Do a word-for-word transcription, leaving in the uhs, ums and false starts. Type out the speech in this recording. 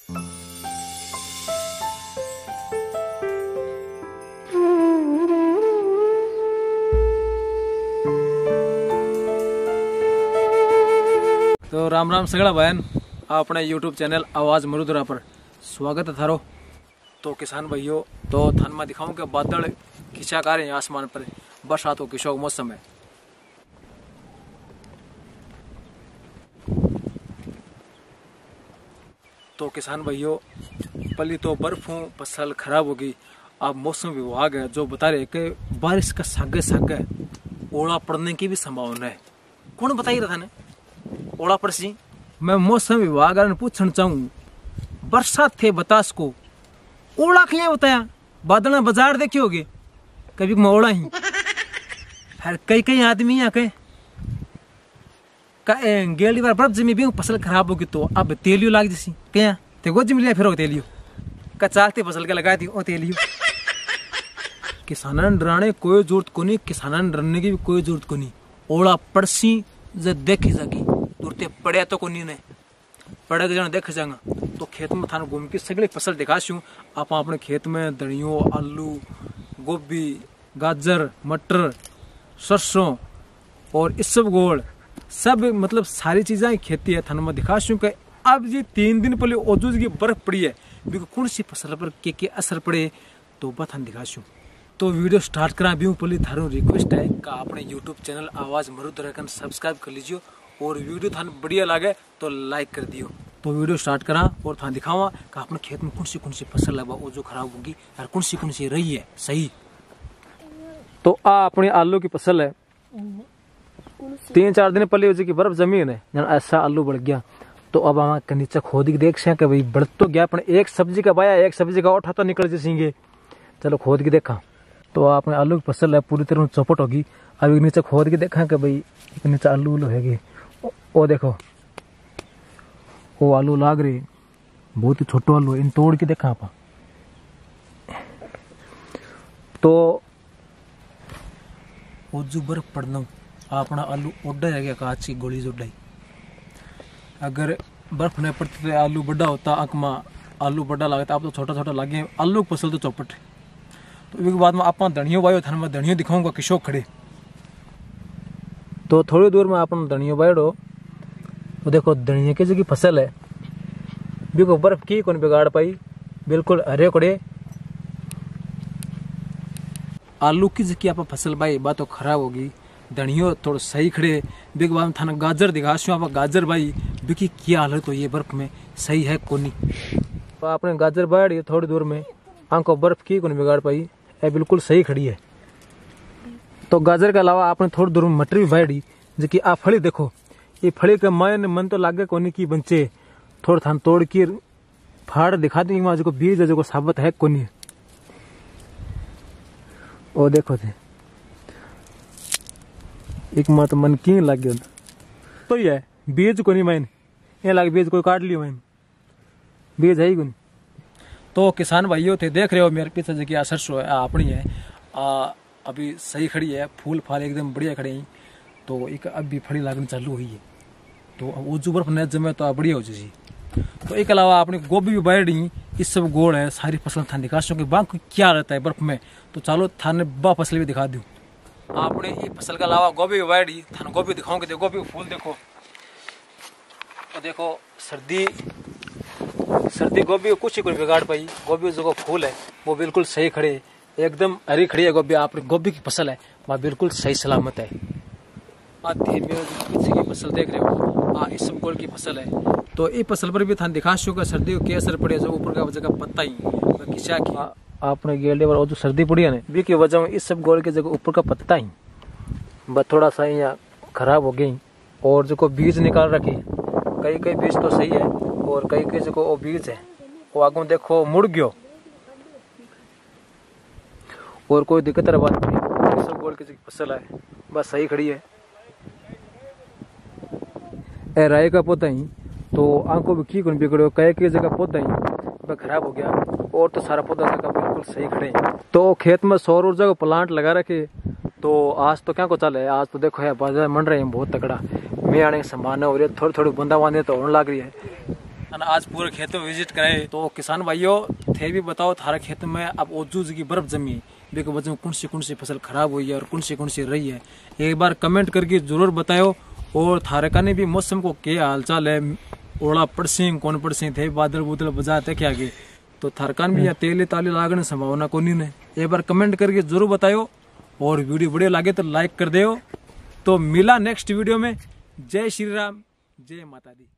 तो राम राम सगड़ा बहन अपने यूट्यूब चैनल आवाज मरुदरा पर स्वागत है थारो। तो किसान भाइयों, तो थान में दिखाऊं कि बादल खिंचाकार हैं आसमान पर, बरसात की शौक मौसम है। तो किसान भाइयों, पहली तो बर्फ फसल खराब होगी। अब मौसम विभाग है जो बता रहे कि बारिश का सागे सागे ओला पड़ने की भी संभावना है। कौन बताई रहा था ने ओला पड़सी? मैं मौसम विभाग ने पूछना चाहूँ, बरसात थे बतास को ओला क्या बताया? बादल में बाजार देखे होगे कभी मोड़ा ही। फिर कई कई आदमी यहाँ के गेली बार बर्फ जमी भी फसल खराब होगी तो अब तेलियो लाग जैसी क्या ते गोज मिलिया फिर तेलियो कचालते फसल के लगाई थी ओ तेलियो। किसानन डराने कोई जरूरत को नहीं, किसानन डरने की भी कोई जरूरत को नहीं। ओला पड़सी जे देखे जागी दूरते पड़े तो को नहीं ने पड़े जन देख जाएगा। तो खेत में थाने घूम के सगले फसल दिखाशू। आप अपने खेत में धनियो, आलू, गोभी, गाजर, मटर, सरसों और इस सब गोल सब मतलब सारी चीजें खेती है। थाने में दिखाशू के अब ये तीन दिन पहले ओजूज की बर्फ पड़ी है, कौन सी फसल पर के के असर पड़े तो बता दिखाशू। तो वीडियो स्टार्ट करा भी पहले थारो रिक्वेस्ट है कि अपने यूट्यूब चैनल आवाज मरुदरा का सब्सक्राइब कर लीजिए और वीडियो थान बढ़िया लगे तो लाइक कर दियो। तो वीडियो स्टार्ट करा और थान दिखावा कि अपने खेत में कौन सी कौन सी फसल लगा वो जो खराब होगी और कौन सी कौन सी रही है सही। तो आ अपनी आलू की फसल है, तीन चार दिन पहले की बर्फ जमीन है ऐसा आलू बढ़ गया। तो अब हम नीचे खोद के देख सके भाई बढ़ तो गया, पर एक सब्जी का बाया एक सब्जी का उठा तो निकल जैसेंगे। चलो खोद के देखा तो आपने आलू की फसल है पूरी तरह चौपट होगी। अभी नीचे खोद के देखा कि भाई नीचे आलू उलू है। ओ देखो वो आलू लाग रही, बहुत ही छोटो आलू, इन तोड़ के देखा आप। तो वो जो बर्फ पड़ना अपना आलू ओडा है गया कांच की गोली जोड़ाई। अगर बर्फ नहीं पड़ती तो आलू बड़ा होता, आंख में आलू बड़ा लगता, आप तो छोटा छोटा लगे। आलू की फसल तो चौपट। तो एक बाद में आप धनियो बायो थाने में धनियो दिखाऊंगा किशोक खड़े। तो थोड़ी दूर में आप धनियो बायो तो देखो धनिया की जो फसल है बिल्कुल बर्फ की कौन बिगाड़ पाई, बिल्कुल हरे कड़े। आलू की जो आप फसल बाई बात तो खराब होगी, धनियो थोड़ा सही खड़े। बिग बाम थाना गाजर दिखाशू आप गाजर भाई बिकी क्या हालत तो ये बर्फ में सही है कोनी। तो आपने गाजर बाड़ी थोड़ी दूर में आंखों बर्फ की कौन बिगाड़ पाई, ये बिल्कुल सही खड़ी है। तो गाजर के अलावा आपने थोड़ी दूर में मटर भी बाड़ी जो कि आप फली देखो, ये फली के मन मन तो लागे कोनी की बंचे थोड़ा थान तोड़ के फाड़ दिखा दी जो बीज है जो साबित है कोनी। ओ देखो थे एक मत मन की लग गया तो ये बीज को नहीं मैंने ये लगे बीज कोई काट लियो मैंने बीज है ही कोनी। तो किसान भाइयों थे देख रहे हो मेरे पीछे जगह सरसों है अपनी है आ, अभी सही खड़ी है, फूल फाल एकदम बढ़िया खड़े हैं। तो एक अभी फड़ी लागनी चालू हुई है तो वो जो बर्फ न जमे तो बढ़िया हो जाए। तो एक अलावा अपनी गोभी भी बाढ़ रही, इस सब गोड़ है सारी फसल थान दिखाशों के बाग क्या रहता है बर्फ में। तो चलो थाने बा फसल भी दिखा दूँ आपने ये फसल के अलावा गोभी भी बाढ़ थाने गोभी दिखाऊंगे। देखो गोभी फूल देखो, तो देखो सर्दी सर्दी गोभी को कुछ ही कोई बिगाड़ पाई। गोभी जो फूल है वो बिल्कुल सही खड़े, एकदम हरी खड़ी है गोभी। आप गोभी की फसल है वह बिल्कुल सही सलामत है। पीछे की फसल देख रहे हो हाँ इस सब गोल की फसल है। तो ये फसल पर भी थान दिखाशू का सर्दी को क्या असर पड़े जो ऊपर का जगह पत्ता ही खिंचा की आपने गेले और जो सर्दी पड़ी है ना बी की वजह में इस सब गोल की जगह ऊपर का पत्ता ही बस थोड़ा सा यहाँ खराब हो गई। और जो बीज निकाल रखे कई कई बीज तो सही है और कई कई जो बीज है वो आगू देखो मुड़ गयो और कोई दिक्कत बात नहीं। सब गोल की फसल है बस सही खड़ी है। ए राय का पौधा ही तो आंखों भी की कौन बिगड़ो कई कई जगह पौधा ही खराब हो गया और तो सारा पौधा जगह बिल्कुल सही खड़े। तो खेत में सौर ऊर्जा को प्लांट लगा रखे तो आज तो क्या को चल है, आज तो देखो है बाजार मंड रहे हैं बहुत तगड़ा। मैं आने की संभावना हो रही है, थोड़ी थोड़ी बूंदा बांदी तो होने लग रही है। और आज पूरे खेत में विजिट करे। तो किसान भाइयों थे भी बताओ थारे खेत में अब ओजूज की बर्फ जमी है, देखो वजह में कौन सी कौन सी फसल खराब हुई है और कौन सी कौन सी रही है, एक बार कमेंट करके जरूर बताओ। और थारे का ने भी मौसम को क्या हालचाल है, ओला पड़सी कौन पड़सी थे, बादल बुदल बजाते क्या आगे, तो थारकान भी या तेले ताले लागने संभावना को नहीं है, एक बार कमेंट करके जरूर बताओ। और वीडियो बढ़िया लगे तो लाइक कर दो। तो मिला नेक्स्ट वीडियो में। जय श्री राम, जय माता दी।